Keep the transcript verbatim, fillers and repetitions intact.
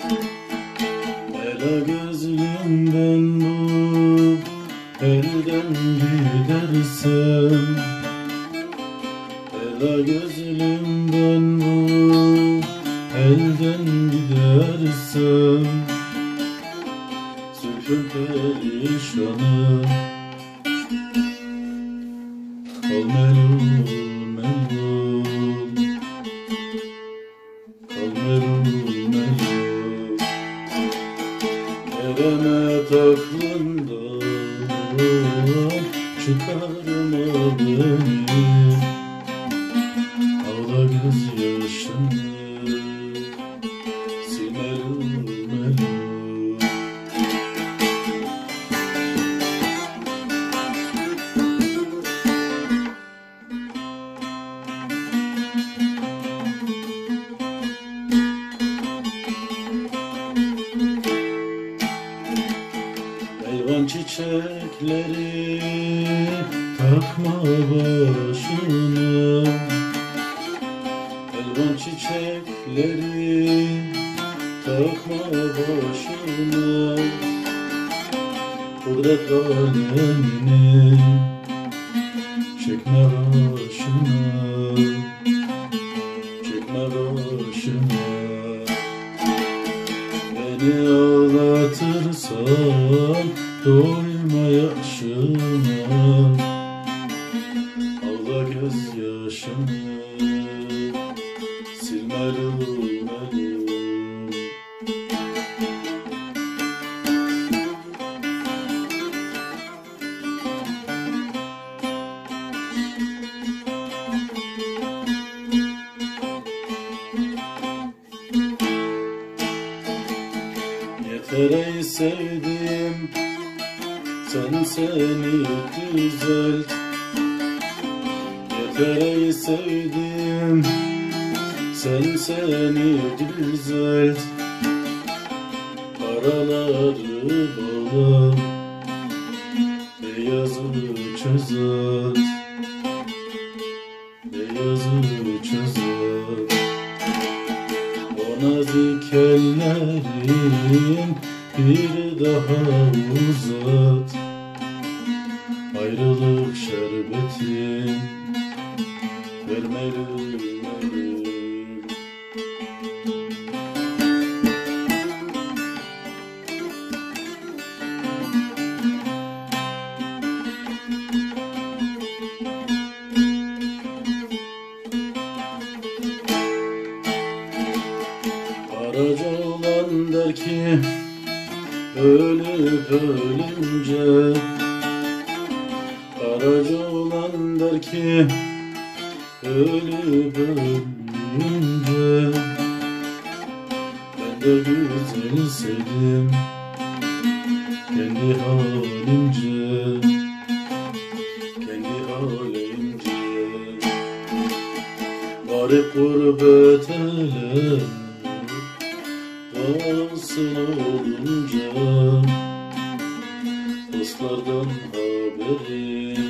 Ela gözlümden bu elden gidersem, ela gözlümden bu elden gidersem, zülfüm perişanı kal melul melul, kal melul melul. Eremet aklından çıkarma beni, ağla gözyaşını sil melul melul. Elvan çiçekleri takma başına, elvan çiçekleri takma başına. Kudret alemini çekme başına, çekme başına. Beni ağlatırsan doyma yaşına, ağla gözyaşını sil melul melul. Yeter ey sevdim, sen seni düzelt. Yeter ey sevdim, sen seni düzelt. Karaları bağla, beyazı çözelt, beyazı çözelt. O nazik ellerin bir daha uzat, ayrılık şerbetin ver melul melul. Karaca olan der ki ölüp ölünce, karaca olan der ki ölüp ölünce. Ben de güzel sevdim kendi halimce, kendi halimce. Garip gurbet ele vasıl olunca, dostlardan haberim